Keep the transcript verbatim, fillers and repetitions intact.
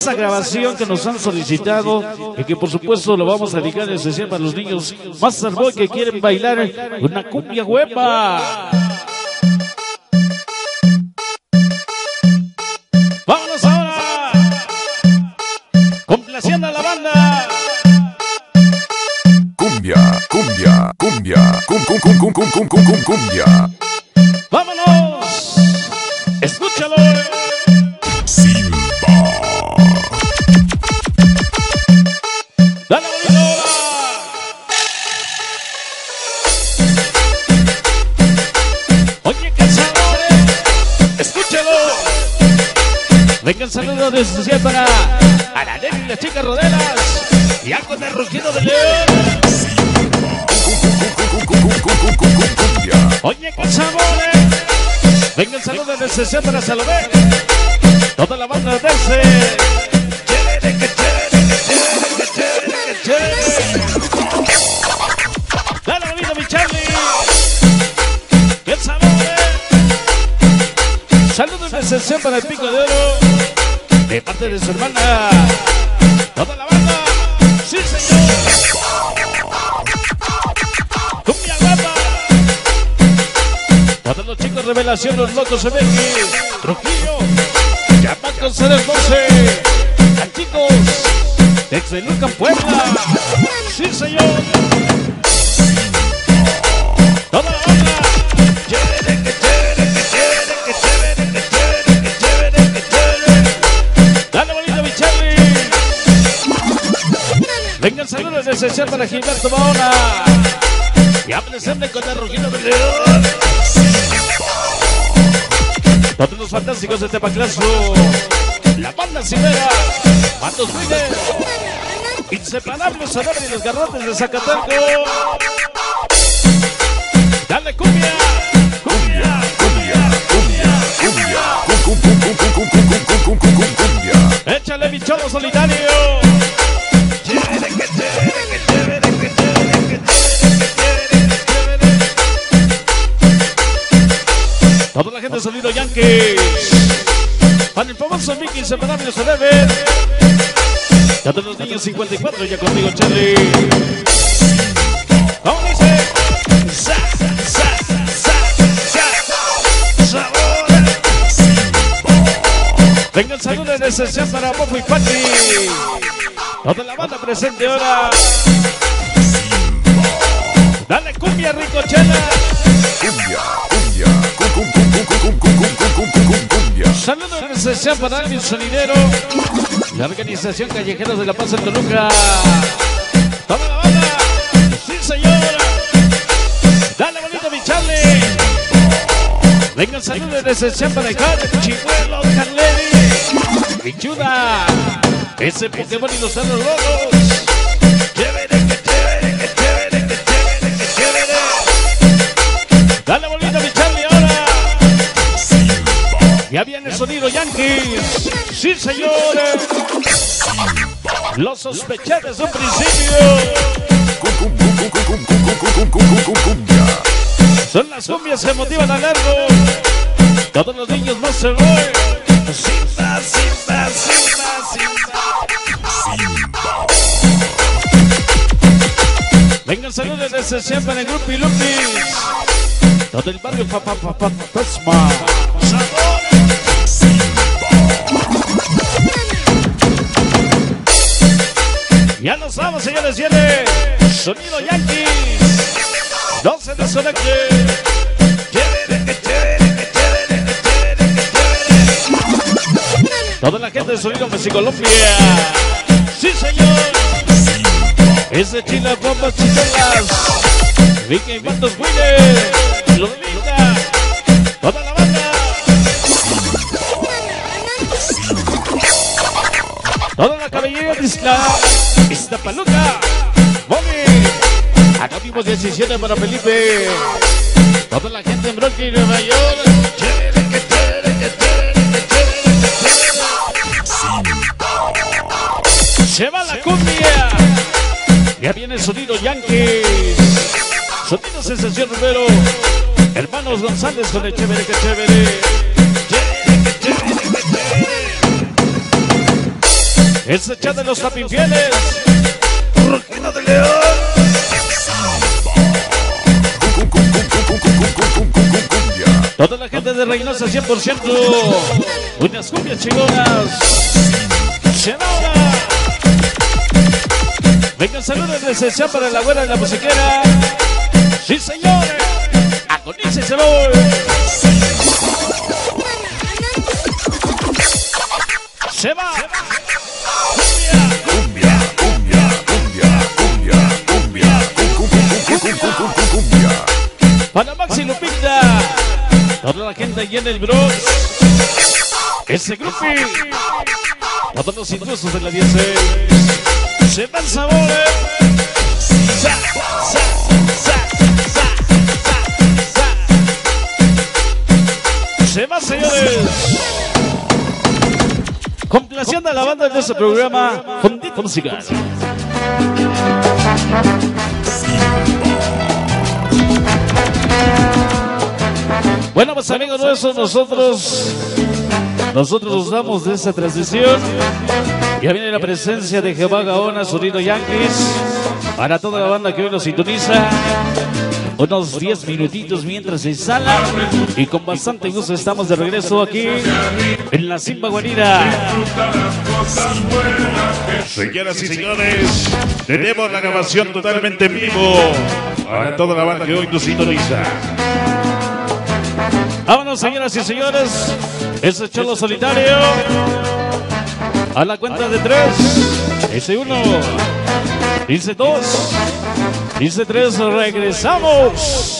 esta grabación que nos han solicitado y que por supuesto lo vamos a dedicar en especial para los niños Masterboy que quieren bailar una cumbia huepa. Vámonos ahora, complaciendo a la banda. Cumbia, cumbia, cumbia, cum, cum, cum, cum, cum, cum, cum, cum, cumbia. Vámonos, escúchalo. Simba. Dale bonito. Oye, cazadores, escúchalo. Venga el saludo de especial para a la Nelly y las chicas rodelas y algo de Rugido de León. Oye, cazadores, venga el saludo de especial para Salomé, toda la banda de Terce. Chévere, que chévere, que chévere, que chévere, que chévere. Dale bonito, mi Charlie. ¡Qué sabor! Saludos de especial para el Pico de Oro, de parte de su hermana, toda la banda. ¡Sí, señor! ¡Cumbia guapa! Todos los chicos Revelación, los locos M X, Trujillo, Chamaco cero doce, a chicos de Xelucan, Puebla. ¡Sí, señor! Toda la banda. ¡Chévere, que chévere, que chévere, que chévere, que chévere, que chévere, que chévere! ¡Dale bonito, mi Charlie! Vengan saludos de especial para Gilberto Mahona y apresente con el Rugido de León. Todos los fantásticos de Tepaclazo, la banda Cimera, Matos Wiener, Inseparables Sonora y los Garrotes de Zacatelco. ¡Dale cumbia! ¡Cumbia! ¡Cumbia! ¡Cumbia! ¡Cumbia! Cum, cum, cum, cum, cum, cum, cum, cum, cum, cum, cumbia. ¡Échale, mi cholo solitario! ¡Chévere, que chévere, que chévere, que chévere, que chévere, que chévere, que chévere! Toda la gente de Sonido Yankees, para el famoso Mickey Inseparable Solever, todos los niños cincuenta y cuatro, ya conmigo, Charlie. ¿Cómo dice? Sa, sa, sa, sa, sabor. Venga el saludo de excepción para Bofo y Pati. Toda la banda presente ahora. Dale cumbia, Ricochela. Cumbia, cumbia, cum, cum, cum, cum, cum, cum, cum, cum, cum, cum, cumbia. Saludos de excepción para Alvin Sonidero, la organización Callejeros de la Paz en Toluca. Toda la banda. Sí, señora. Dale bonito, mi Charlie. Venga el saludo de excepción para el Chihuelo, Carleri, Pichuda, ese Pokémon y los salos locos. Chévere, que chévere, que chévere, que chévere, que chévere. Dale bonito, mi Charlie, ahora. Ya viene el sonido Yankees. Sí, señores. Los sospeché desde un principio. Cum, cum, cum, cum, cum, cum, cum, cum, cum, cum, cumbia. Son las cumbias que motivan a largo. Todos los niños más se voy. Simba, Simba, Simba, Simba. Vengan saludos de excepción para el grupo Ilupis. Todo el barrio pa, pa, pa, pa, Pasma. Sabor. Ya lo sabemos, señores, viene Sonido Yankees. No se desconecte. Chévere, que chévere, que chévere, que chévere, que chévere. Toda la gente de Sonido Mesicolombia. Sí, señor. Es de Chile, bombas chicholas. Vicky y Matos Wiener. Lolita. Toda la banda. Toda la cabellera de Isla. Iztapaluca. Bobby. Anónimos diecisiete para Felipe. Toda la gente en Brooklyn, Nueva York. Chévere, que chévere, que chévere, que chévere, que chévere. Se va la cumbia. Ya viene el sonido Yankees. Sonido Sensación Rivero. Hermanos González con el chévere, que chévere. Chévere, que chévere, que chévere. ese chat de los tapifieles. Rugino de León. Toda la gente de Reynosa cien por ciento. Unas cumbias chingonas. Chenora. Venga, saludos de sesión para la güera de la musiquera. Sí, señores. Agoníceselo. Se va. Cumbia, cumbia, cumbia, cumbia, cumbia, cumbia, cumbia. Para Maxi Lupita. Toda la gente allí en el Bronx. Ese grupo. Todos los intrusos de la dieciséis. Se va el sabor, eh. Sa, sa, sa, sa, sa, sa. Se va, señores. Complaciendo a la banda de este programa, Fondito Musical. Bueno, pues amigos nuestros, nosotros Nosotros nos damos de esta transmisión. Ya viene la presencia de Jehová Gaona, Sonido Yankees, para toda la banda que hoy nos sintoniza. Unos diez minutitos mientras se instala. Y con bastante gusto estamos de regreso aquí en la Simba Guarira. Señoras y señores, tenemos la grabación totalmente en vivo para toda la banda que hoy nos sintoniza. Vámonos, señoras y señores. Ese Cholo Solitario. A la cuenta de tres. Dice uno. Dice dos. Dice tres. Regresamos.